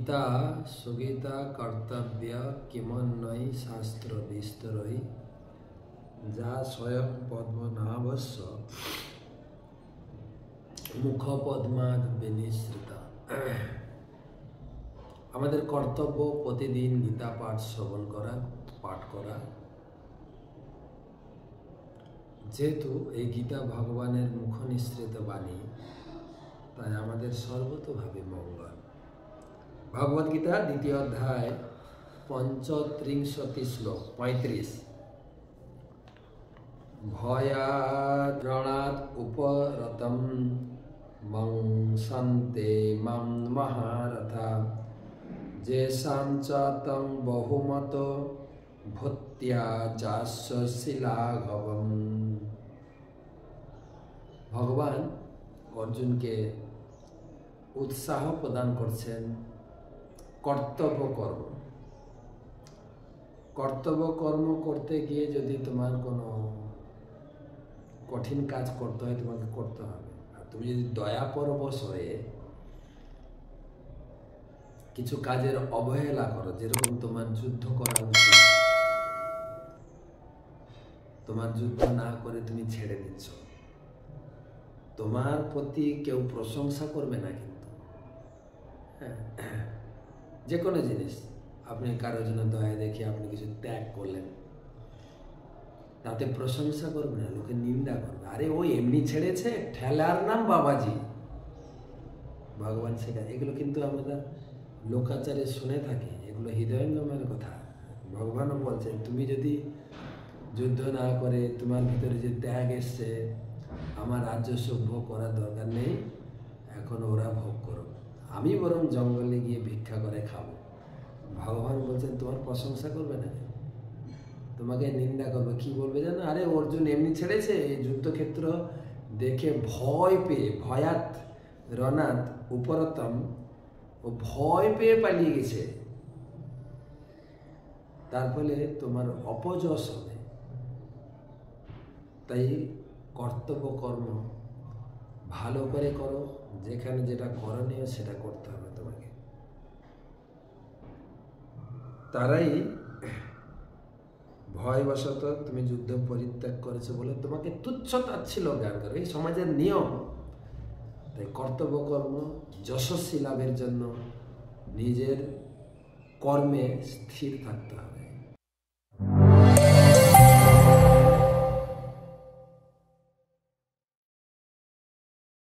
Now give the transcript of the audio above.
গীতা সুগীতা কর্তব্য কিমন্বয়ী শাস্ত্র বিস্তরই যা স্বয়ং পদ্মনাভস্য মুখ পদ্মাদ বিনিসৃতা। আমাদের কর্তব্য প্রতিদিন গীতা পাঠ শ্রবণ করা, পাঠ করা। যেহেতু এই গীতা ভগবানের মুখ নিঃসৃত বাণী, তাই আমাদের সর্বতোভাবে মঙ্গল। ভগবদ গীতা দ্বিতীয় অধ্যায় 35 শ্লোক 35। ভয়াদ্রণাৎ উপরতম মংসন্তে মাম মহারথা যেষাং চ তং বহুমত ভূত্যা চাস্য শিলাঘবম। ভগবান অর্জুনকে উৎসাহ প্রদান করছেন কর্তব্য কর্ম। কর্তব্য কর্ম করতে গিয়ে যদি তোমার কোনো কঠিন কাজ করতে হয়, তোমাকে করতে হবে। আর তুমি যদি দয়াপরবশ হয়ে কিছু কাজের অবহেলা করো, যেরকম তোমার যুদ্ধ করা উচিত, তোমার যুদ্ধ না করে তুমি ছেড়ে দিচ্ছ, তোমার প্রতি কেউ প্রশংসা করবে না। কিন্তু যে কোনো জিনিস, আপনি কারোর জন্য দয়া দেখে আপনি কিছু ত্যাগ করলেন, তাতে প্রশংসা করবে না, লোকে নিন্দা করবে। আরে ও এমনি ছেড়েছে, ঠেলার নাম বাবাজি। ভগবান শেখা এগুলো কিন্তু আমরা লোকাচারে শুনে থাকি, এগুলো হৃদয়ঙ্গমের কথা। ভগবানও বলছেন, তুমি যদি যুদ্ধ না করে তোমার ভিতরে যে ত্যাগ এসছে, আমার রাজস্ব ভোগ করার দরকার নেই, এখন ওরা ভোগ করো, আমি বরং জঙ্গলে গিয়ে ভিক্ষা করে খাবো। ভগবান বলছেন তোমার প্রশংসা করবে না, তোমাকে নিন্দা করবে। কি বলবে জানো? আরে অর্জুন এমনি ছেড়েছে, এই যুদ্ধক্ষেত্র দেখে ভয় পেয়ে, ভয়াত রণাত উপরতম, ও ভয় পেয়ে পালিয়ে গেছে, তার ফলে তোমার অপযশ হবে। তাই কর্তব্য কর্ম ভালো করে করো, যেখানে যেটা করণীয় সেটা করতে হবে তোমাকে। তারাই ভয়বশত তুমি যুদ্ধ পরিত্যাগ করেছো বলে তোমাকে তুচ্ছ তাচ্ছিল্য জ্ঞান করে, এই সমাজের নিয়ম। তাই কর্তব্য কর্ম যশস্বী লাভের জন্য নিজের কর্মে স্থির থাকতে হবে।